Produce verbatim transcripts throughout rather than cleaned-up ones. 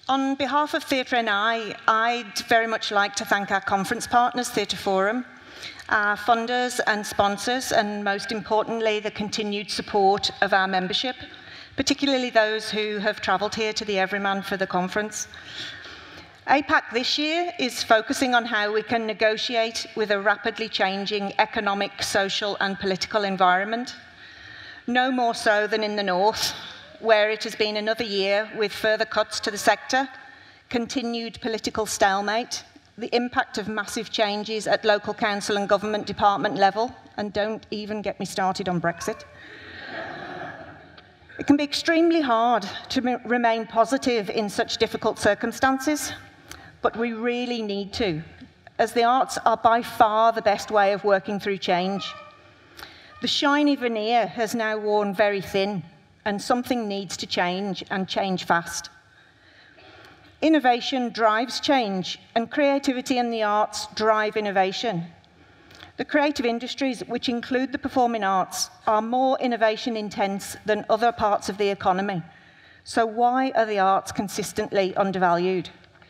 On behalf of TheatreNI, I'd very much like to thank our conference partners, Theatre Forum, our funders and sponsors, and most importantly, the continued support of our membership, particularly those who have travelled here to the Everyman for the conference. APAC this year is focusing on how we can negotiate with a rapidly changing economic, social and political environment. No more so than in the north, where it has been another year with further cuts to the sector, continued political stalemate, the impact of massive changes at local council and government department level, and don't even get me started on Brexit. It can be extremely hard to remain positive in such difficult circumstances, but we really need to, as the arts are by far the best way of working through change. The shiny veneer has now worn very thin, and something needs to change, and change fast. Innovation drives change, and creativity and the arts drive innovation. The creative industries, which include the performing arts, are more innovation intense than other parts of the economy. So why are the arts consistently undervalued?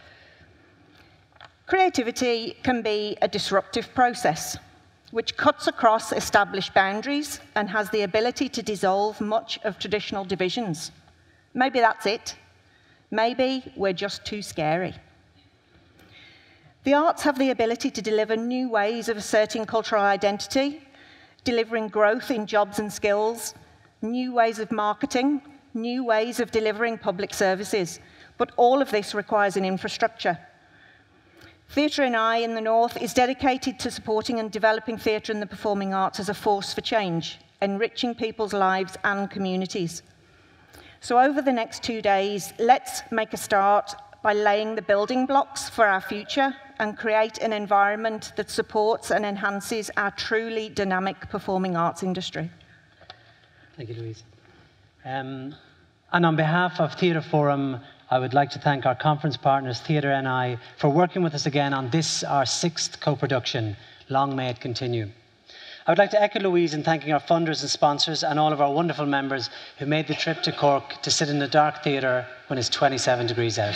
Creativity can be a disruptive process, which cuts across established boundaries and has the ability to dissolve much of traditional divisions. Maybe that's it. Maybe we're just too scary. The arts have the ability to deliver new ways of asserting cultural identity, delivering growth in jobs and skills, new ways of marketing, new ways of delivering public services. But all of this requires an infrastructure. TheatreNI in the North is dedicated to supporting and developing theatre and the performing arts as a force for change, enriching people's lives and communities. So over the next two days, let's make a start by laying the building blocks for our future and create an environment that supports and enhances our truly dynamic performing arts industry. Thank you, Louise. Um, and on behalf of Theatre Forum, I would like to thank our conference partners, TheatreNI, for working with us again on this, our sixth co-production. Long may it continue. I would like to echo Louise in thanking our funders and sponsors and all of our wonderful members who made the trip to Cork to sit in a dark theatre when it's twenty-seven degrees out.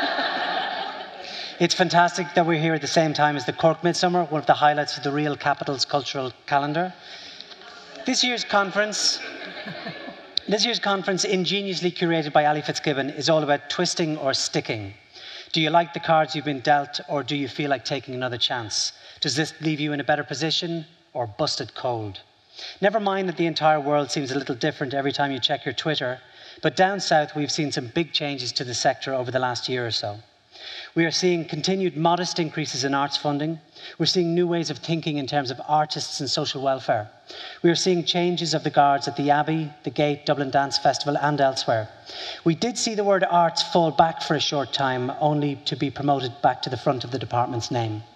It's fantastic that we're here at the same time as the Cork Midsummer, one of the highlights of the real capital's cultural calendar. This year's conference... This year's conference, ingeniously curated by Ali Fitzgibbon, is all about twisting or sticking. Do you like the cards you've been dealt, or do you feel like taking another chance? Does this leave you in a better position, or busted cold? Never mind that the entire world seems a little different every time you check your Twitter, but down south we've seen some big changes to the sector over the last year or so. We are seeing continued modest increases in arts funding. We're seeing new ways of thinking in terms of artists and social welfare. We are seeing changes of the guards at the Abbey, the Gate, Dublin Dance Festival and elsewhere. We did see the word arts fall back for a short time, only to be promoted back to the front of the department's name.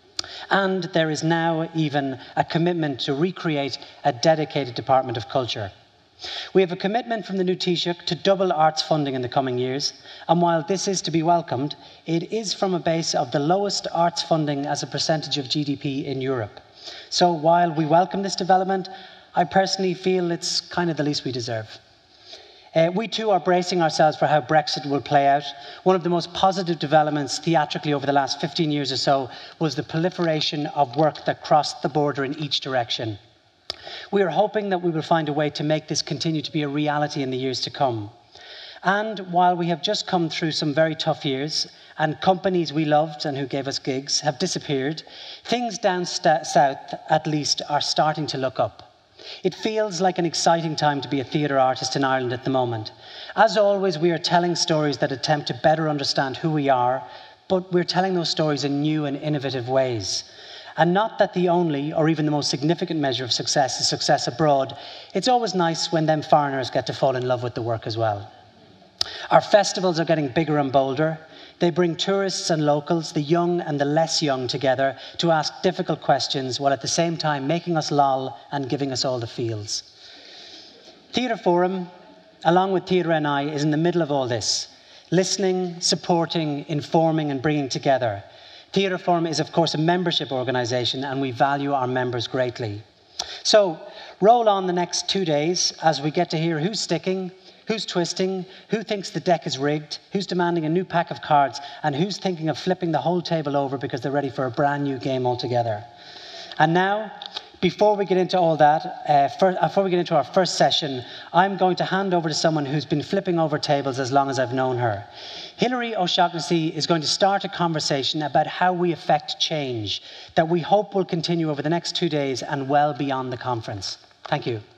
And there is now even a commitment to recreate a dedicated Department of Culture. We have a commitment from the new Taoiseach to double arts funding in the coming years, and while this is to be welcomed, it is from a base of the lowest arts funding as a percentage of G D P in Europe. So while we welcome this development, I personally feel it's kind of the least we deserve. Uh, we too are bracing ourselves for how Brexit will play out. One of the most positive developments theatrically over the last fifteen years or so was the proliferation of work that crossed the border in each direction. We are hoping that we will find a way to make this continue to be a reality in the years to come. And while we have just come through some very tough years, and companies we loved and who gave us gigs have disappeared, things down south, at least, are starting to look up. It feels like an exciting time to be a theatre artist in Ireland at the moment. As always, we are telling stories that attempt to better understand who we are, but we're telling those stories in new and innovative ways. And not that the only, or even the most significant measure of success is success abroad. It's always nice when them foreigners get to fall in love with the work as well. Our festivals are getting bigger and bolder. They bring tourists and locals, the young and the less young, together to ask difficult questions while at the same time making us loll and giving us all the feels. Theatre Forum, along with TheatreNI, is in the middle of all this, listening, supporting, informing and bringing together. Theatre Forum is, of course, a membership organisation, and we value our members greatly. So, roll on the next two days as we get to hear who's sticking, Who's twisting? Who thinks the deck is rigged? Who's demanding a new pack of cards? And who's thinking of flipping the whole table over because they're ready for a brand new game altogether? And now, before we get into all that, uh, first, before we get into our first session, I'm going to hand over to someone who's been flipping over tables as long as I've known her. Hilary O'Shaughnessy is going to start a conversation about how we affect change that we hope will continue over the next two days and well beyond the conference. Thank you.